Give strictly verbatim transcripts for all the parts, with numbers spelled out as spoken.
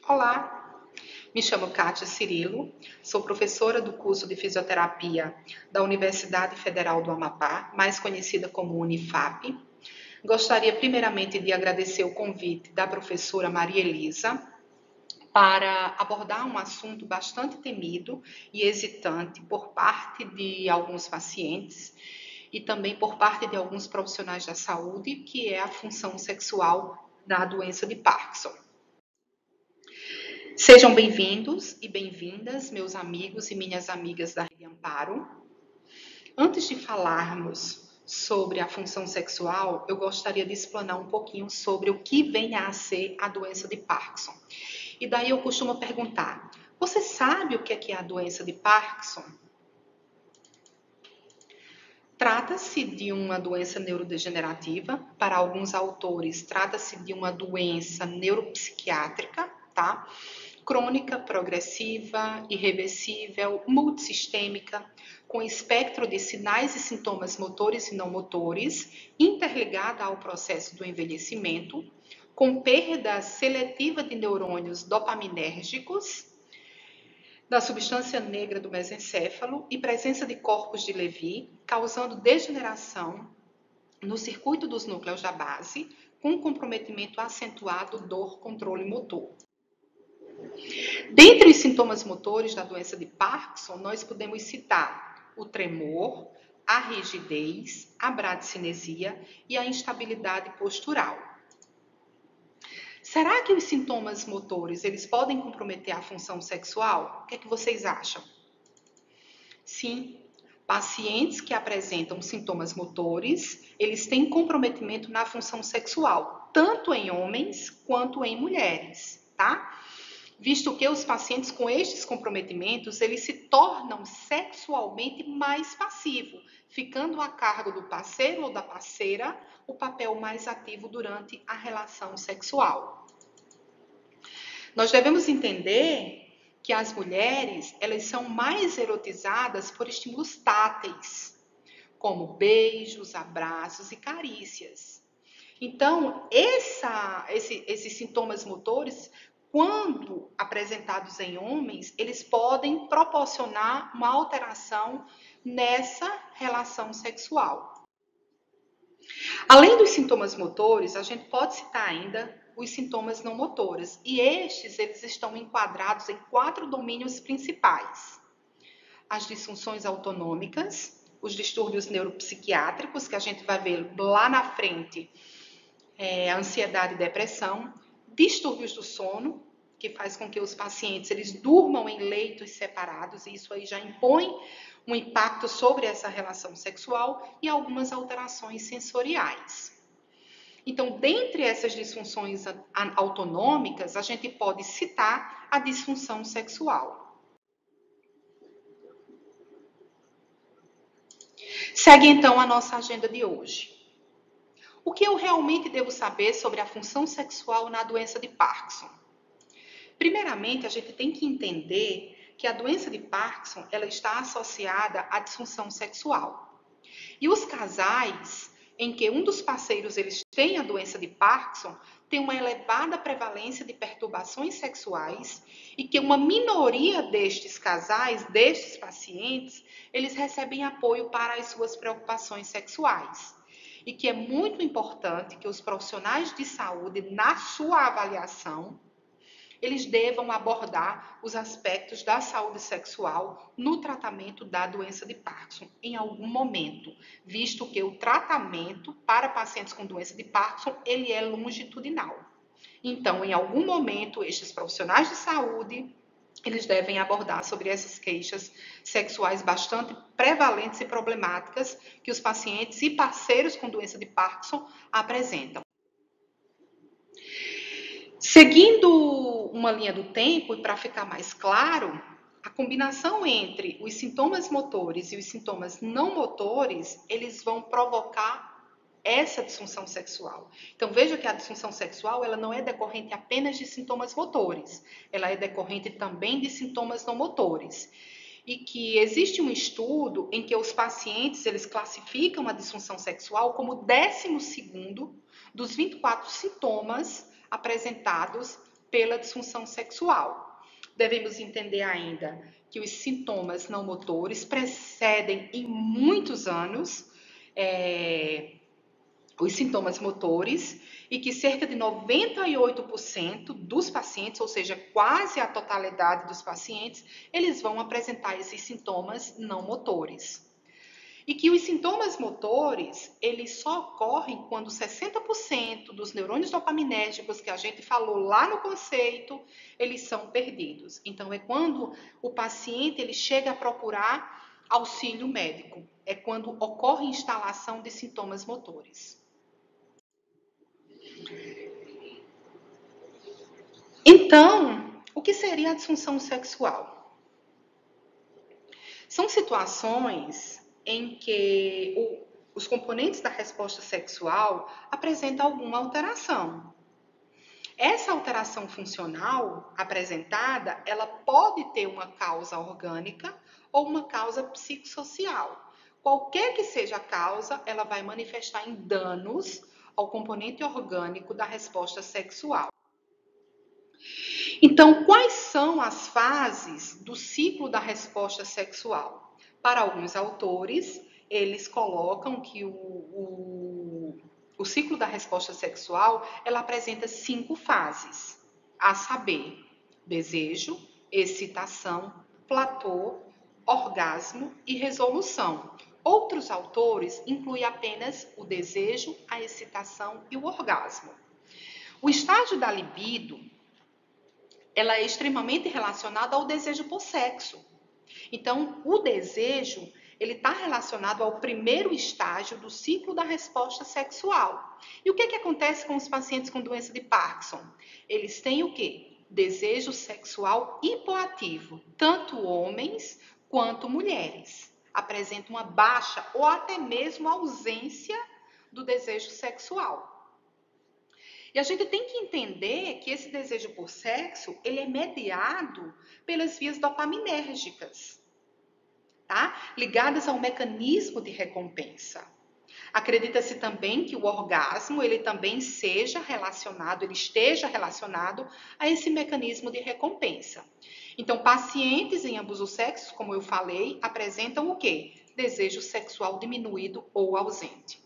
Olá, me chamo Kátia Cirilo, sou professora do curso de Fisioterapia da Universidade Federal do Amapá, mais conhecida como Unifap. Gostaria primeiramente de agradecer o convite da professora Maria Elisa para abordar um assunto bastante temido e hesitante por parte de alguns pacientes e também por parte de alguns profissionais da saúde, que é a função sexual da doença de Parkinson. Sejam bem-vindos e bem-vindas, meus amigos e minhas amigas da Rede Amparo. Antes de falarmos sobre a função sexual, eu gostaria de explanar um pouquinho sobre o que vem a ser a doença de Parkinson. E daí eu costumo perguntar: você sabe o que é a doença de Parkinson? Trata-se de uma doença neurodegenerativa. Para alguns autores, trata-se de uma doença neuropsiquiátrica, tá? Crônica, progressiva, irreversível, multissistêmica, com espectro de sinais e sintomas motores e não motores, interligada ao processo do envelhecimento, com perda seletiva de neurônios dopaminérgicos, da substância negra do mesencéfalo e presença de corpos de Levy, causando degeneração no circuito dos núcleos da base, com comprometimento acentuado, dor, controle motor. Dentre os sintomas motores da doença de Parkinson, nós podemos citar o tremor, a rigidez, a bradicinesia e a instabilidade postural. Será que os sintomas motores, eles podem comprometer a função sexual? O que é que vocês acham? Sim, pacientes que apresentam sintomas motores, eles têm comprometimento na função sexual, tanto em homens quanto em mulheres, tá? Visto que os pacientes com estes comprometimentos, eles se tornam sexualmente mais passivos, ficando a cargo do parceiro ou da parceira o papel mais ativo durante a relação sexual. Nós devemos entender que as mulheres, elas são mais erotizadas por estímulos táteis, como beijos, abraços e carícias. Então, essa, esse, esses sintomas motores, quando apresentados em homens, eles podem proporcionar uma alteração nessa relação sexual. Além dos sintomas motores, a gente pode citar ainda os sintomas não motores, e estes eles estão enquadrados em quatro domínios principais: as disfunções autonômicas, os distúrbios neuropsiquiátricos, que a gente vai ver lá na frente, é, ansiedade e depressão, distúrbios do sono, que faz com que os pacientes eles durmam em leitos separados, e isso aí já impõe um impacto sobre essa relação sexual, e algumas alterações sensoriais. Então, dentre essas disfunções autonômicas, a gente pode citar a disfunção sexual. Segue então a nossa agenda de hoje. O que eu realmente devo saber sobre a função sexual na doença de Parkinson? Primeiramente, a gente tem que entender que a doença de Parkinson ela está associada à disfunção sexual. E os casais em que um dos parceiros eles tem a doença de Parkinson tem uma elevada prevalência de perturbações sexuais, e que uma minoria destes casais, destes pacientes, eles recebem apoio para as suas preocupações sexuais. E que é muito importante que os profissionais de saúde, na sua avaliação, eles devam abordar os aspectos da saúde sexual no tratamento da doença de Parkinson em algum momento, visto que o tratamento para pacientes com doença de Parkinson, ele é longitudinal. Então, em algum momento, estes profissionais de saúde, eles devem abordar sobre essas queixas sexuais bastante prevalentes e problemáticas que os pacientes e parceiros com doença de Parkinson apresentam. Seguindo uma linha do tempo, e para ficar mais claro, a combinação entre os sintomas motores e os sintomas não motores, eles vão provocar essa disfunção sexual. Então, veja que a disfunção sexual ela não é decorrente apenas de sintomas motores, ela é decorrente também de sintomas não motores. E que existe um estudo em que os pacientes eles classificam a disfunção sexual como o décimo segundo dos vinte e quatro sintomas apresentados pela disfunção sexual. Devemos entender ainda que os sintomas não motores precedem em muitos anos é, os sintomas motores e que cerca de noventa e oito por cento dos pacientes, ou seja, quase a totalidade dos pacientes, eles vão apresentar esses sintomas não motores. E que os sintomas motores, eles só ocorrem quando sessenta por cento dos neurônios dopaminérgicos que a gente falou lá no conceito, eles são perdidos. Então, é quando o paciente ele chega a procurar auxílio médico. É quando ocorre instalação de sintomas motores. Então, o que seria a disfunção sexual? São situações em que o, os componentes da resposta sexual apresentam alguma alteração. Essa alteração funcional apresentada, ela pode ter uma causa orgânica ou uma causa psicossocial. Qualquer que seja a causa, ela vai manifestar em danos ao componente orgânico da resposta sexual. Então, quais são as fases do ciclo da resposta sexual? Para alguns autores, eles colocam que o, o, o ciclo da resposta sexual ela apresenta cinco fases, a saber, desejo, excitação, platô, orgasmo e resolução. Outros autores incluem apenas o desejo, a excitação e o orgasmo. O estágio da libido ela é extremamente relacionada ao desejo por sexo. Então, o desejo, ele está relacionado ao primeiro estágio do ciclo da resposta sexual. E o que, que acontece com os pacientes com doença de Parkinson? Eles têm o quê? Desejo sexual hipoativo. Tanto homens quanto mulheres apresentam uma baixa ou até mesmo ausência do desejo sexual. E a gente tem que entender que esse desejo por sexo, ele é mediado pelas vias dopaminérgicas, tá? Ligadas ao mecanismo de recompensa. Acredita-se também que o orgasmo, ele também seja relacionado, ele esteja relacionado a esse mecanismo de recompensa. Então, pacientes em ambos os sexos, como eu falei, apresentam o quê? Desejo sexual diminuído ou ausente.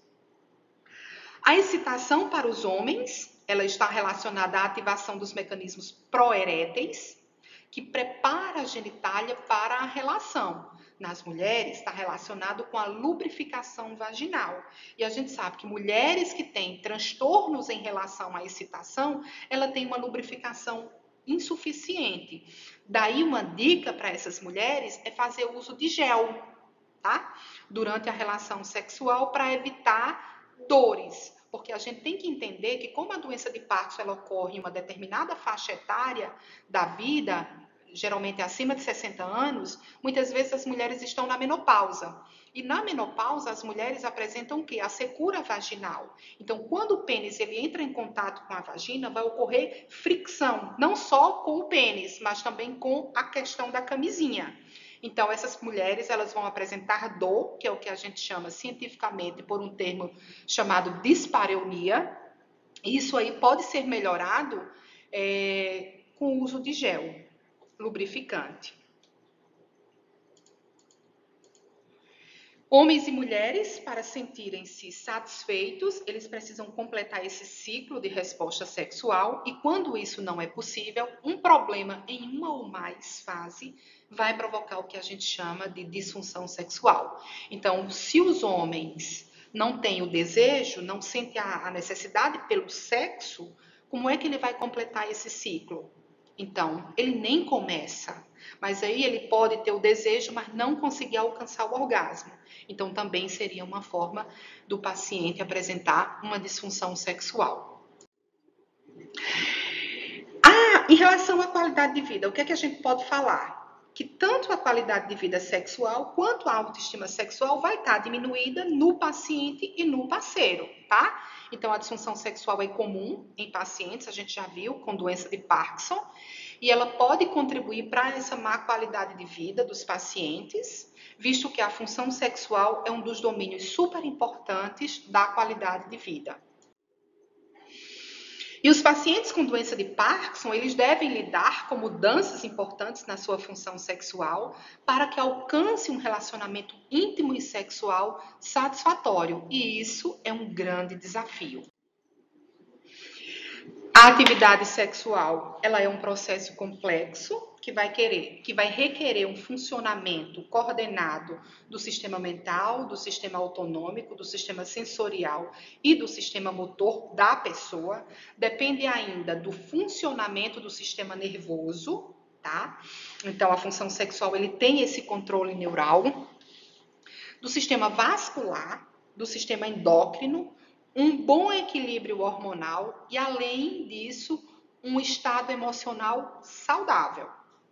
A excitação para os homens, ela está relacionada à ativação dos mecanismos proeréteis, que prepara a genitália para a relação. Nas mulheres, está relacionado com a lubrificação vaginal. E a gente sabe que mulheres que têm transtornos em relação à excitação, ela tem uma lubrificação insuficiente. Daí, uma dica para essas mulheres é fazer o uso de gel, tá? Durante a relação sexual, para evitar dores, porque a gente tem que entender que como a doença de Parkinson ela ocorre em uma determinada faixa etária da vida, geralmente acima de sessenta anos, muitas vezes as mulheres estão na menopausa. E na menopausa as mulheres apresentam o quê? A secura vaginal. Então, quando o pênis ele entra em contato com a vagina, vai ocorrer fricção, não só com o pênis, mas também com a questão da camisinha. Então, essas mulheres elas vão apresentar dor, que é o que a gente chama cientificamente por um termo chamado dispareunia. Isso aí pode ser melhorado é, com o uso de gel lubrificante. Homens e mulheres, para sentirem-se satisfeitos, eles precisam completar esse ciclo de resposta sexual e quando isso não é possível, um problema em uma ou mais fases vai provocar o que a gente chama de disfunção sexual. Então, se os homens não têm o desejo, não sentem a necessidade pelo sexo, como é que ele vai completar esse ciclo? Então, ele nem começa, mas aí ele pode ter o desejo, mas não conseguir alcançar o orgasmo. Então, também seria uma forma do paciente apresentar uma disfunção sexual. Ah, em relação à qualidade de vida, o que é que a gente pode falar? Que tanto a qualidade de vida sexual quanto a autoestima sexual vai estar diminuída no paciente e no parceiro, tá? Então, a disfunção sexual é comum em pacientes, a gente já viu, com doença de Parkinson, e ela pode contribuir para essa má qualidade de vida dos pacientes, visto que a função sexual é um dos domínios super importantes da qualidade de vida. E os pacientes com doença de Parkinson, eles devem lidar com mudanças importantes na sua função sexual para que alcance um relacionamento íntimo e sexual satisfatório. E isso é um grande desafio. A atividade sexual, ela é um processo complexo que vai querer, que vai requerer um funcionamento coordenado do sistema mental, do sistema autonômico, do sistema sensorial e do sistema motor da pessoa. Depende ainda do funcionamento do sistema nervoso, tá? Então, a função sexual, ele tem esse controle neural, do sistema vascular, do sistema endócrino, um bom equilíbrio hormonal e, além disso, um estado emocional saudável.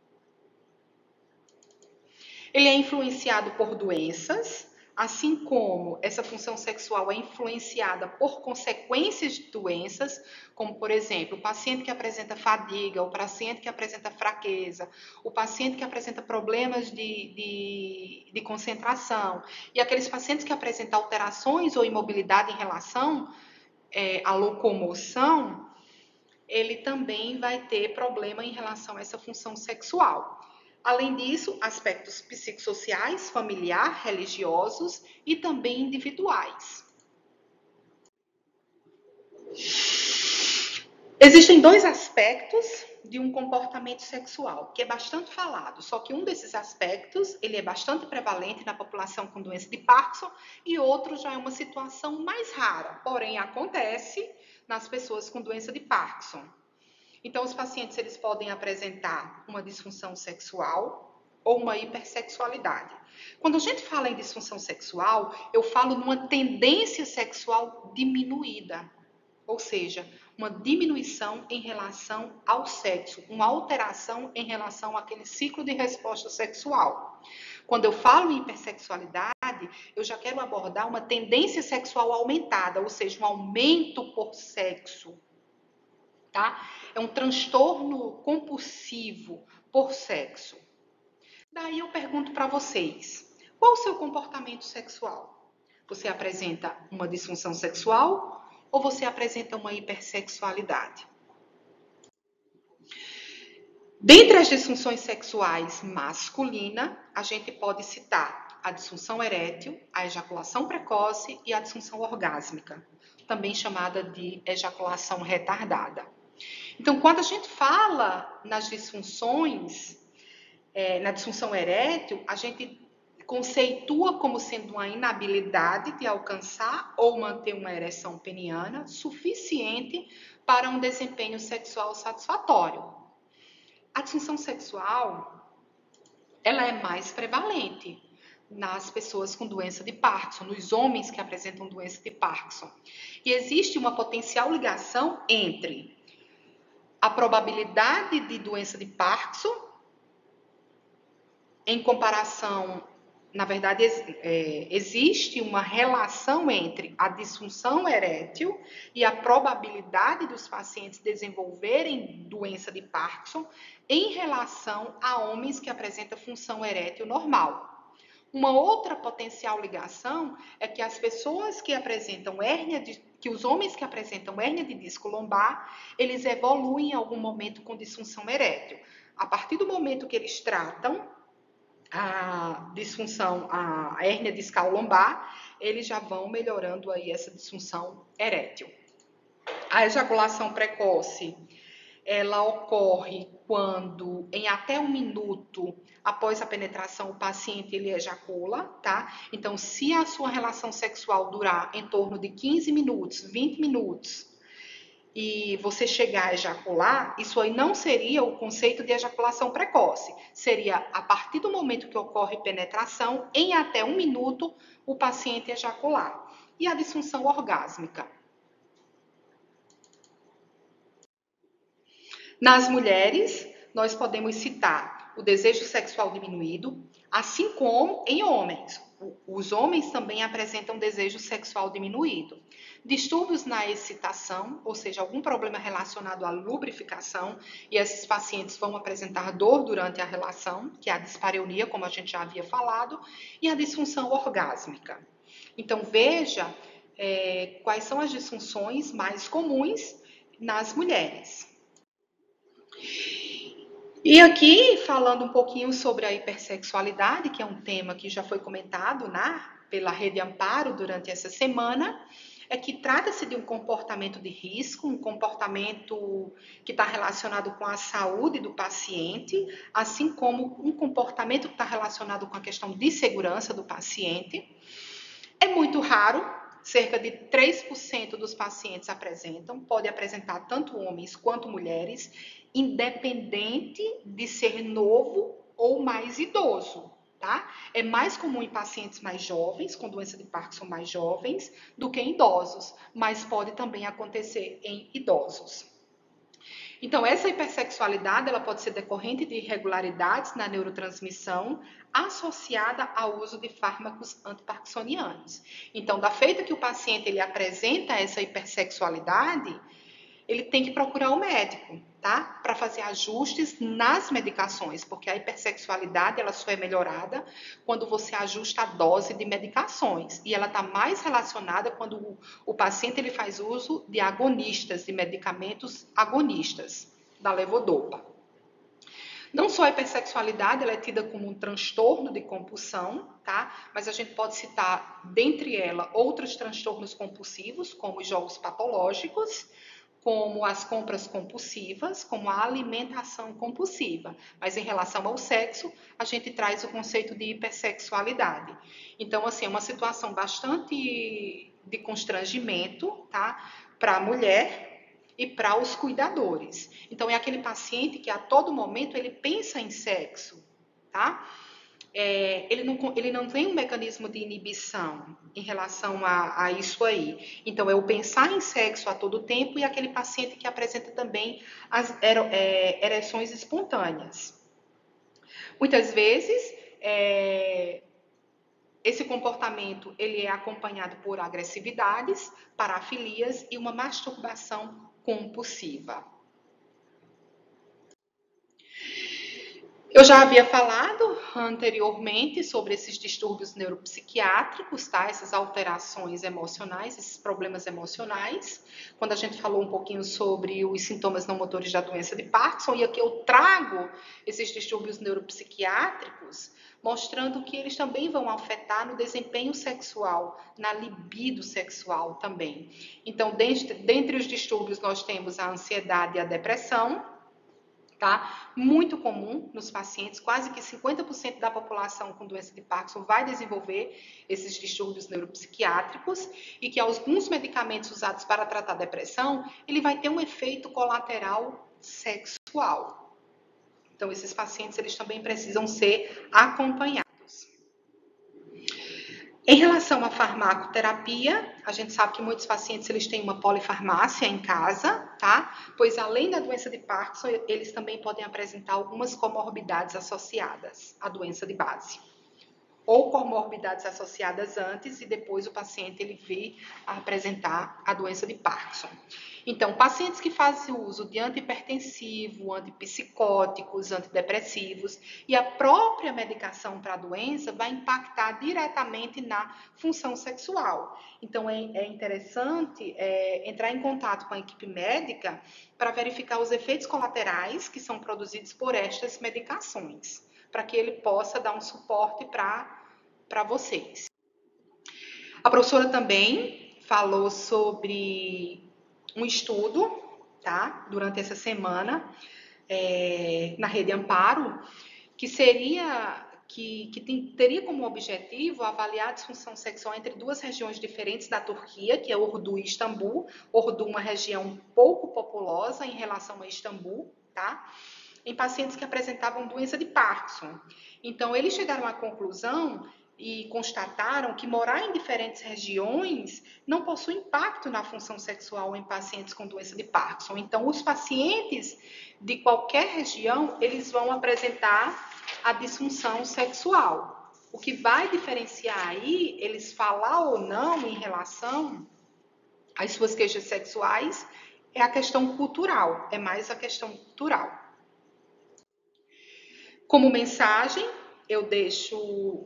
Ele é influenciado por doenças, assim como essa função sexual é influenciada por consequências de doenças, como, por exemplo, o paciente que apresenta fadiga, o paciente que apresenta fraqueza, o paciente que apresenta problemas de, de, de concentração, e aqueles pacientes que apresentam alterações ou imobilidade em relação é, à locomoção, ele também vai ter problema em relação a essa função sexual. Além disso, aspectos psicossociais, familiar, religiosos e também individuais. Existem dois aspectos de um comportamento sexual, que é bastante falado, só que um desses aspectos, ele é bastante prevalente na população com doença de Parkinson e outro já é uma situação mais rara, porém acontece nas pessoas com doença de Parkinson. Então, os pacientes, eles podem apresentar uma disfunção sexual ou uma hipersexualidade. Quando a gente fala em disfunção sexual, eu falo numa tendência sexual diminuída, ou seja, uma diminuição em relação ao sexo, uma alteração em relação àquele ciclo de resposta sexual. Quando eu falo em hipersexualidade, eu já quero abordar uma tendência sexual aumentada, ou seja, um aumento por sexo. Tá? É um transtorno compulsivo por sexo. Daí eu pergunto para vocês, qual o seu comportamento sexual? Você apresenta uma disfunção sexual ou você apresenta uma hipersexualidade? Dentre as disfunções sexuais masculina, a gente pode citar a disfunção erétil, a ejaculação precoce e a disfunção orgásmica, também chamada de ejaculação retardada. Então, quando a gente fala nas disfunções, é, na disfunção erétil, a gente conceitua como sendo uma inabilidade de alcançar ou manter uma ereção peniana suficiente para um desempenho sexual satisfatório. A disfunção sexual, ela é mais prevalente nas pessoas com doença de Parkinson, nos homens que apresentam doença de Parkinson. E existe uma potencial ligação entre a probabilidade de doença de Parkinson em comparação, na verdade, é, existe uma relação entre a disfunção erétil e a probabilidade dos pacientes desenvolverem doença de Parkinson em relação a homens que apresentam função erétil normal. Uma outra potencial ligação é que as pessoas que apresentam hérnia de, que os homens que apresentam hérnia de disco lombar, eles evoluem em algum momento com disfunção erétil. A partir do momento que eles tratam a disfunção, a hérnia discal lombar, eles já vão melhorando aí essa disfunção erétil. A ejaculação precoce, ela ocorre quando, em até um minuto após a penetração, o paciente ele ejacula, tá? Então, se a sua relação sexual durar em torno de quinze minutos, vinte minutos, e você chegar a ejacular, isso aí não seria o conceito de ejaculação precoce. Seria a partir do momento que ocorre penetração, em até um minuto, o paciente ejacular. E a disfunção orgásmica? Nas mulheres, nós podemos citar o desejo sexual diminuído, assim como em homens. Os homens também apresentam desejo sexual diminuído. Distúrbios na excitação, ou seja, algum problema relacionado à lubrificação, e esses pacientes vão apresentar dor durante a relação, que é a dispareunia, como a gente já havia falado, e a disfunção orgásmica. Então, veja é, quais são as disfunções mais comuns nas mulheres. E aqui, falando um pouquinho sobre a hipersexualidade, que é um tema que já foi comentado né, pela Rede Amparo durante essa semana, é que trata-se de um comportamento de risco, um comportamento que está relacionado com a saúde do paciente, assim como um comportamento que está relacionado com a questão de segurança do paciente. É muito raro, cerca de três por cento dos pacientes apresentam, pode apresentar tanto homens quanto mulheres, independente de ser novo ou mais idoso. Tá? É mais comum em pacientes mais jovens, com doença de Parkinson mais jovens, do que em idosos, mas pode também acontecer em idosos. Então, essa hipersexualidade ela pode ser decorrente de irregularidades na neurotransmissão associada ao uso de fármacos antiparkinsonianos. Então, da feita que o paciente ele apresenta essa hipersexualidade, ele tem que procurar o médico, tá? Para fazer ajustes nas medicações, porque a hipersexualidade ela só é melhorada quando você ajusta a dose de medicações. E ela está mais relacionada quando o, o paciente ele faz uso de agonistas, de medicamentos agonistas, da levodopa. Não só a hipersexualidade, ela é tida como um transtorno de compulsão, tá? Mas a gente pode citar, dentre ela, outros transtornos compulsivos, como os jogos patológicos, como as compras compulsivas, como a alimentação compulsiva. Mas em relação ao sexo, a gente traz o conceito de hipersexualidade. Então, assim, é uma situação bastante de constrangimento, tá? Para a mulher e para os cuidadores. Então, é aquele paciente que a todo momento ele pensa em sexo, tá? É, ele, não, ele não tem um mecanismo de inibição em relação a, a isso aí. Então, é o pensar em sexo a todo tempo e aquele paciente que apresenta também as é, ereções espontâneas. Muitas vezes, é, esse comportamento ele é acompanhado por agressividades, parafilias e uma masturbação compulsiva. Eu já havia falado anteriormente sobre esses distúrbios neuropsiquiátricos, tá? Essas alterações emocionais, esses problemas emocionais. Quando a gente falou um pouquinho sobre os sintomas não motores da doença de Parkinson, e aqui eu trago esses distúrbios neuropsiquiátricos, mostrando que eles também vão afetar no desempenho sexual, na libido sexual também. Então, dentre, dentre os distúrbios, nós temos a ansiedade e a depressão. Tá? Muito comum nos pacientes, quase que cinquenta por cento da população com doença de Parkinson vai desenvolver esses distúrbios neuropsiquiátricos e que alguns medicamentos usados para tratar depressão, ele vai ter um efeito colateral sexual. Então, esses pacientes, eles também precisam ser acompanhados. Em relação à farmacoterapia, a gente sabe que muitos pacientes eles têm uma polifarmácia em casa, tá? Pois além da doença de Parkinson, eles também podem apresentar algumas comorbidades associadas à doença de base. Ou comorbidades associadas antes e depois o paciente ele vê a apresentar a doença de Parkinson. Então, pacientes que fazem uso de antihipertensivo, antipsicóticos, antidepressivos e a própria medicação para a doença vai impactar diretamente na função sexual. Então, é, é interessante é, entrar em contato com a equipe médica para verificar os efeitos colaterais que são produzidos por estas medicações, para que ele possa dar um suporte para para vocês. A professora também falou sobre um estudo, tá? Durante essa semana, é, na Rede Amparo, que seria que, que tem, teria como objetivo avaliar a disfunção sexual entre duas regiões diferentes da Turquia, que é Ordu e Istambul. Ordu, uma região pouco populosa em relação a Istambul, tá? Em pacientes que apresentavam doença de Parkinson. Então, eles chegaram à conclusão e constataram que morar em diferentes regiões não possui impacto na função sexual em pacientes com doença de Parkinson. Então, os pacientes de qualquer região, eles vão apresentar a disfunção sexual. O que vai diferenciar aí, eles falar ou não em relação às suas queixas sexuais, é a questão cultural, é mais a questão cultural. Como mensagem, eu deixo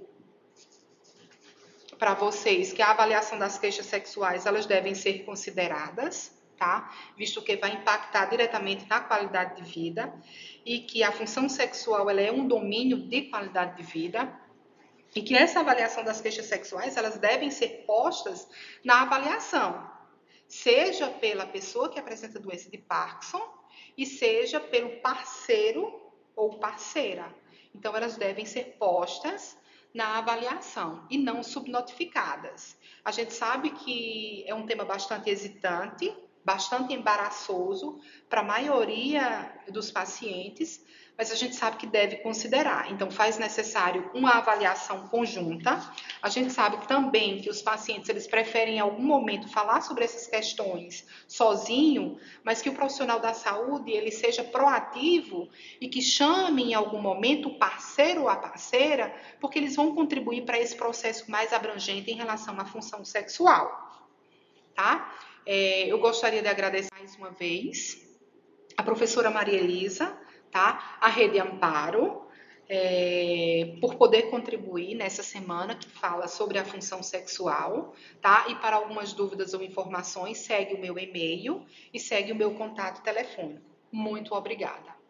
para vocês que a avaliação das queixas sexuais elas devem ser consideradas, tá? Visto que vai impactar diretamente na qualidade de vida e que a função sexual ela é um domínio de qualidade de vida e que essa avaliação das queixas sexuais elas devem ser postas na avaliação, seja pela pessoa que apresenta doença de Parkinson e seja pelo parceiro ou parceira. Então, elas devem ser postas na avaliação e não subnotificadas. A gente sabe que é um tema bastante hesitante, bastante embaraçoso para a maioria dos pacientes, mas a gente sabe que deve considerar. Então, faz necessário uma avaliação conjunta. A gente sabe também que os pacientes eles preferem em algum momento falar sobre essas questões sozinho, mas que o profissional da saúde ele seja proativo e que chame em algum momento o parceiro ou a parceira, porque eles vão contribuir para esse processo mais abrangente em relação à função sexual, tá? É, eu gostaria de agradecer mais uma vez a professora Maria Elisa, tá? A Rede Amparo, é, por poder contribuir nessa semana que fala sobre a função sexual, tá? E para algumas dúvidas ou informações, segue o meu e-mail e segue o meu contato telefônico. Muito obrigada.